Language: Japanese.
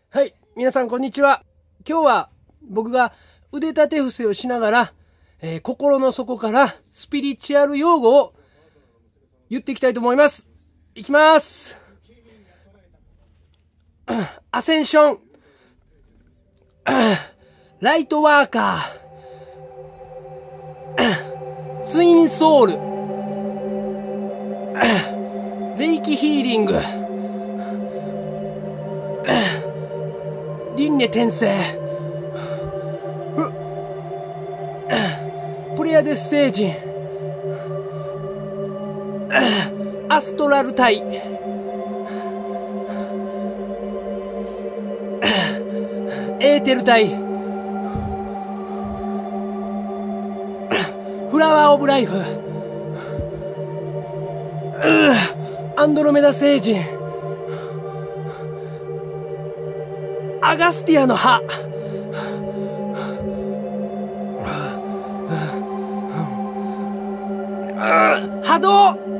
はい、皆さんこんにちは。今日は僕が腕立て伏せをしながら、心の底からスピリチュアル用語を言っていきたいと思います。いきます。アセンション、ライトワーカー、ツインソウル、レイキヒーリング、輪廻転生、プレアデス星人、アストラル体、エーテル体、フラワーオブライフ、アンドロメダ星人、アガスティアの葉、波動、